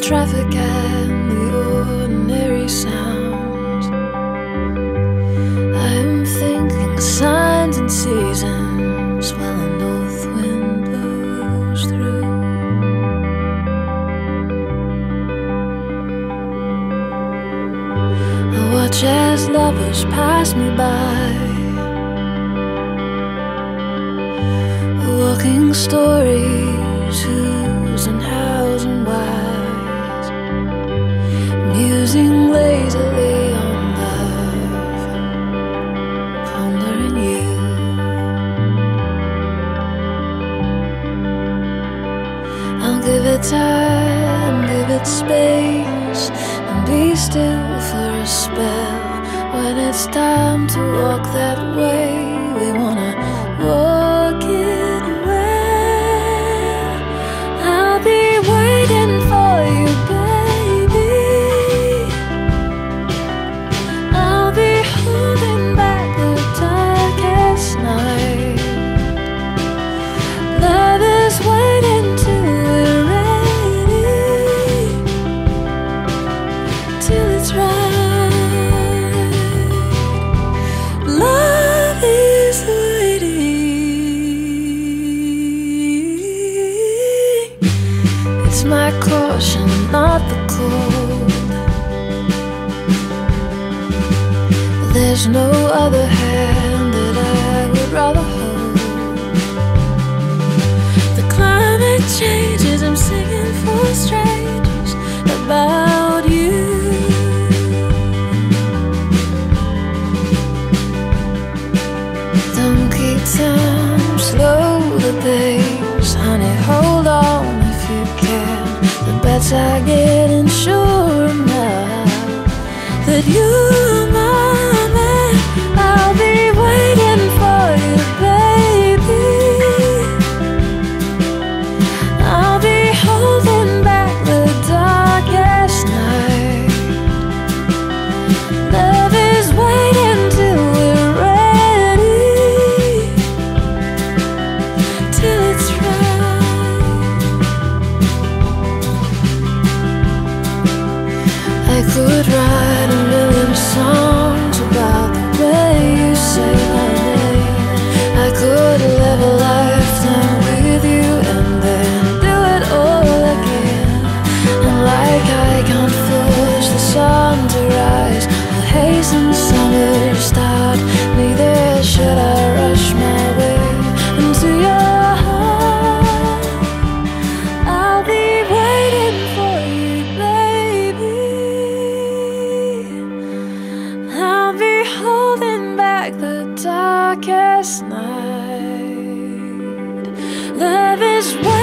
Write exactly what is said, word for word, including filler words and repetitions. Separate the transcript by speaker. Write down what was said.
Speaker 1: traffic and the ordinary sounds. I am thinking signs and seasons while a north wind blows through. I watch as lovers pass me by, walking stories, who's and hows and whys, musing lazily on love, pondering you. I'll give it time, give it space, and be still for a spell. When it's time to walk that way, we wanna walk it well. I'll be waiting for you, baby. I'll be holding back the darkest night. Love is waiting till we're ready, till it's right. Love is waiting. It's my caution, not the cold. There's no other hand that I would rather hold. The climate changes, I'm singing for strangers about you. Don't keep time, slow the pace, honey, hold on if you can. The bets I get, and sure enough that you're my man. I'll be waiting for you, baby. I'll be holding back the darkest night. Love is waiting till we're ready, till it's right. I could write a million songs about the way you say my name. I could live a lifetime with you and then do it all again. And like I can't force the sun to rise or hasten summer start, neither should I rush my way into your heart. I'll be waiting for you, baby. I'll be holding back the darkest night. Love is waiting.